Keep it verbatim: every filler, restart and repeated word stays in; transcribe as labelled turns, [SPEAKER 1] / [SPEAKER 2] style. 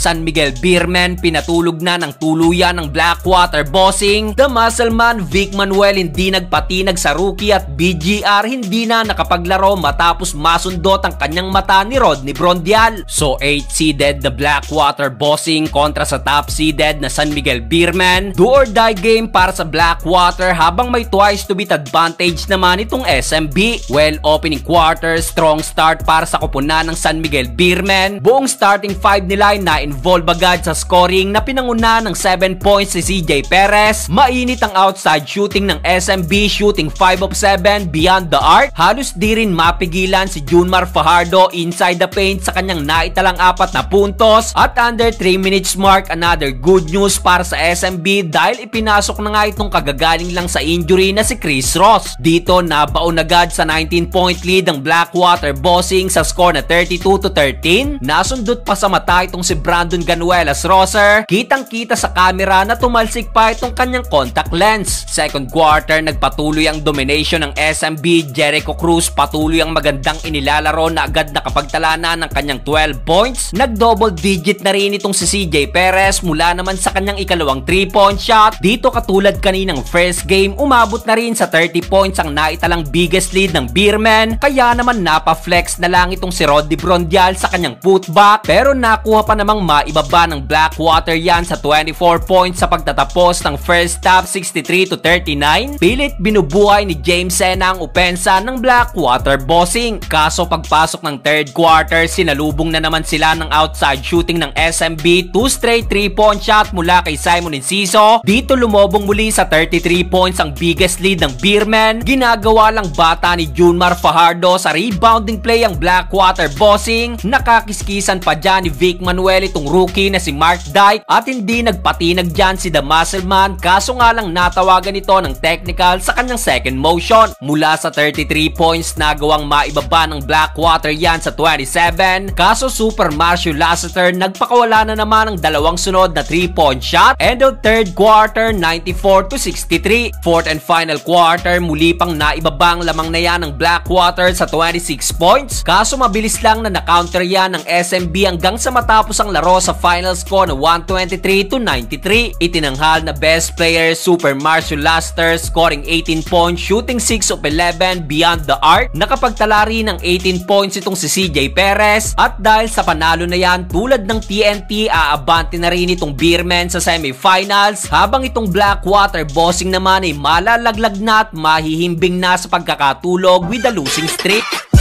[SPEAKER 1] San Miguel Beermen pinatulog na ng tuluyan ng Blackwater Bossing. The Muscleman Vic Manuel hindi nagpatinag sa rookie at B G R hindi na nakapaglaro matapos masundot ang kanyang mata ni Rodney Brondial. So eighth seeded na Blackwater Bossing kontra sa top seeded na San Miguel Beermen. Do or die game para sa Blackwater habang may twice to beat advantage naman itong S M B. Well, opening quarter, strong start para sa koponan ng San Miguel Beermen. Buong starting five nila ay na-involve agad sa scoring na pinanguna ng seven points si C J Perez. Mainit ang outside shooting ng S M B, shooting five of seven beyond the arc. Halos di rin mapigilan si Junmar Fajardo inside the paint sa kanyang naitalang apat na puntos. At under three minutes mark, another good news para sa S M B dahil ipinasok na nga itong kagagaling lang sa injury na si Chris Ross. Dito nabaon agad sa nineteen point lead ang Blackwater Bossing sa score na thirty-two to thirteen. Nasundot pa sa mata itong si Brandon Ganuelas Rosser. Kitang-kita sa camera na tumalsik pa itong kanyang contact lens. Second quarter, nagpatuloy ang domination ng S M B. Jericho Cruz patuloy ang magandang inilalaro na agad nakapagtala na ng kanyang twelve points. Nag-double digit na rin itong si C J Perez mula naman sa kanyang ikalawang three point shot. Dito katulad kaninang first game, umabot na rin sa thirty points ang naitalang biggest lead ng Beermen. Kaya naman napa-flex na lang itong si Rodney Brondial sa kanyang putback. Pero nakuha pa namang maibaba ng Blackwater yan sa twenty-four points sa pagtatapos ng first half, sixty-three to thirty-nine. Pilit binubuhay ni James Sena ang opensa ng Blackwater Bossing. Kaso pagpasok ng third quarter, sinalubong na naman sila ng outside shooting ng S M B. Two straight three point shot mula kay Simon Enciso. Dito lumobong muli sa thirty-three points ang biggest lead ng Beermen. Ginagawa lang bata ni Junmar Fajardo sa rebounding play ang Blackwater Bossing. Nakakiskisan pa dyan ni Vic Manuel itong rookie na si Mark Dyke at hindi nagpatinag dyan si The Muscleman, kaso nga lang natawagan ito ng technical sa kanyang second motion. Mula sa thirty-three points, nagawang maibaba ng Blackwater yan sa twenty-seven, kaso Super Marcio Lassiter nagpakawala na naman ng dalawang sunod na three point shot. End of third quarter, ninety-four to sixty-three. Fourth and final quarter, muli pang naibaba ang lamang na yan ng Blackwater sa twenty-six points, kaso mabilis lang na na-counter yan ng S M B hanggang sa matapos ang laro sa final score na one twenty-three to ninety-three. Itinanghal na best player Super Marcio Lassiter, scoring eighteen points, shooting six of eleven beyond the arc. Nakapagtala rin ng eighteen points itong si C J Perez. At dahil sa panalo na yan, tulad ng T N T, aabante na rin itong Beermen sa semifinals, habang itong Blackwater Bossing naman ay malalaglag na at mahihimbing na sa pagkakatulog with the losing streak.